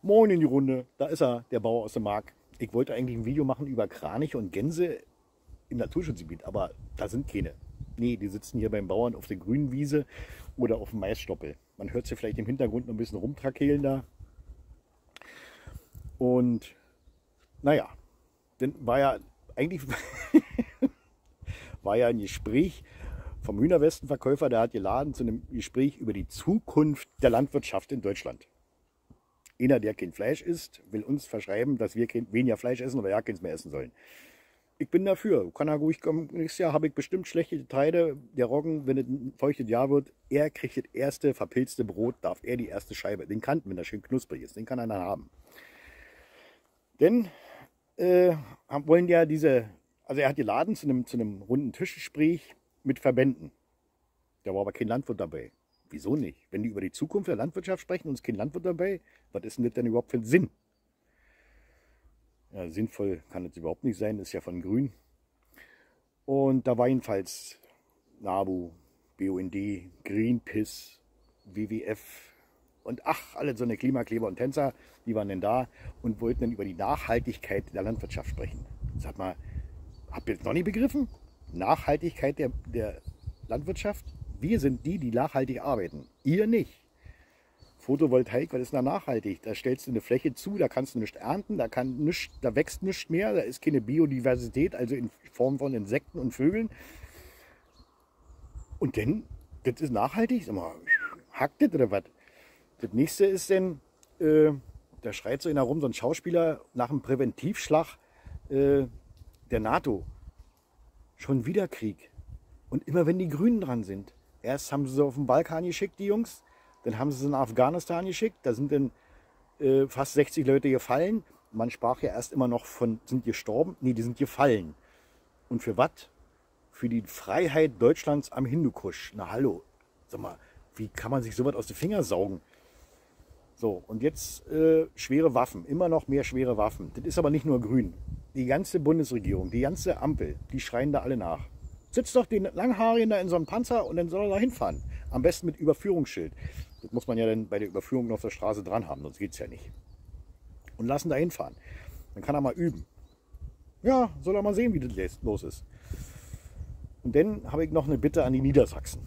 Moin in die Runde, da ist er, der Bauer aus der Mark. Ich wollte eigentlich ein Video machen über Kraniche und Gänse im Naturschutzgebiet, aber da sind keine. Nee, die sitzen hier beim Bauern auf der grünen Wiese oder auf dem Maisstoppel. Man hört sie vielleicht im Hintergrund noch ein bisschen rumtrakehlen da. Und naja, dann war ja eigentlich war ja ein Gespräch vom Hühnerwestenverkäufer, der hat geladen zu einem Gespräch über die Zukunft der Landwirtschaft in Deutschland. Einer, der kein Fleisch isst, will uns verschreiben, dass wir weniger Fleisch essen oder ja keins mehr essen sollen. Ich bin dafür. Kann er ruhig kommen. Nächstes Jahr habe ich bestimmt schlechte Getreide. Der Roggen, wenn es ein feuchtes Jahr wird, er kriegt das erste verpilzte Brot, darf er die erste Scheibe. Den kann, wenn er schön knusprig ist, den kann er dann haben. Denn wollen ja also er hat geladen zu einem runden Tischgespräch mit Verbänden. Da war aber kein Landwirt dabei. Wieso nicht? Wenn die über die Zukunft der Landwirtschaft sprechen und es ist kein Landwirt dabei, was ist denn das denn überhaupt für ein Sinn? Ja, sinnvoll kann es überhaupt nicht sein, ist ja von Grün. Und da war jedenfalls NABU, BUND, Greenpeace, WWF und alle so eine Klimakleber und Tänzer, die waren denn da und wollten dann über die Nachhaltigkeit der Landwirtschaft sprechen. Sag mal, habt ihr das noch nie begriffen? Nachhaltigkeit der Landwirtschaft? Wir sind die nachhaltig arbeiten. Ihr nicht. Photovoltaik, was ist da nachhaltig? Da stellst du eine Fläche zu, da kannst du nichts ernten, da wächst nichts mehr, da ist keine Biodiversität, also in Form von Insekten und Vögeln. Und dann, das ist nachhaltig? Sag mal, hackt das oder was? Das nächste ist dann, da schreit so einer rum, so ein Schauspieler nach einem Präventivschlag der NATO. Schon wieder Krieg. Und immer wenn die Grünen dran sind. Erst haben sie sie auf den Balkan geschickt, die Jungs. Dann haben sie sie nach Afghanistan geschickt. Da sind dann fast 60 Leute gefallen. Man sprach ja erst immer noch von, sind gestorben? Nee, die sind gefallen. Und für was? Für die Freiheit Deutschlands am Hindukusch. Na hallo. Sag mal, wie kann man sich sowas aus den Fingern saugen? So, und jetzt schwere Waffen. Immer noch mehr schwere Waffen. Das ist aber nicht nur Grün. Die ganze Bundesregierung, die ganze Ampel, die schreien da alle nach. Sitzt doch den Langhaarigen da in so einem Panzer und dann soll er da hinfahren. Am besten mit Überführungsschild. Das muss man ja dann bei der Überführung auf der Straße dran haben, sonst geht es ja nicht. Und lassen da hinfahren. Dann kann er mal üben. Ja, soll er mal sehen, wie das los ist. Und dann habe ich noch eine Bitte an die Niedersachsen.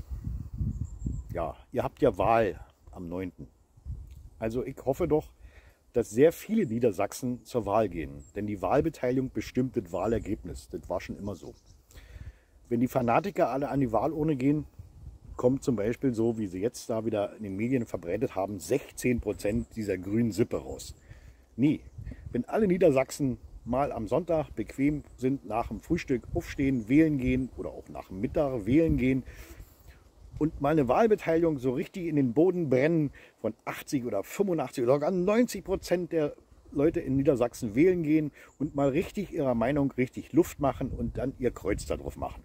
Ja, ihr habt ja Wahl am 9. Also ich hoffe doch, dass sehr viele Niedersachsen zur Wahl gehen. Denn die Wahlbeteiligung bestimmt das Wahlergebnis. Das war schon immer so. Wenn die Fanatiker alle an die Wahlurne gehen, kommt zum Beispiel so, wie sie jetzt da wieder in den Medien verbreitet haben, 16% dieser grünen Sippe raus. Nie. Wenn alle Niedersachsen mal am Sonntag bequem sind, nach dem Frühstück aufstehen, wählen gehen oder auch nach dem Mittag wählen gehen und mal eine Wahlbeteiligung so richtig in den Boden brennen von 80 oder 85 oder sogar 90% der Leute in Niedersachsen wählen gehen und mal richtig ihrer Meinung richtig Luft machen und dann ihr Kreuz da drauf machen.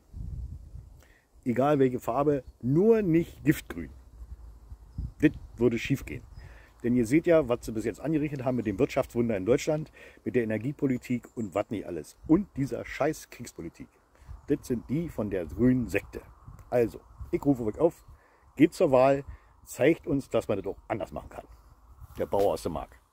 Egal welche Farbe, nur nicht Giftgrün. Das würde schief gehen. Denn ihr seht ja, was sie bis jetzt angerichtet haben mit dem Wirtschaftswunder in Deutschland, mit der Energiepolitik und was nicht alles. Und dieser scheiß Kriegspolitik. Das sind die von der grünen Sekte. Also, ich rufe euch auf, geht zur Wahl, zeigt uns, dass man das auch anders machen kann. Der Bauer aus der Mark.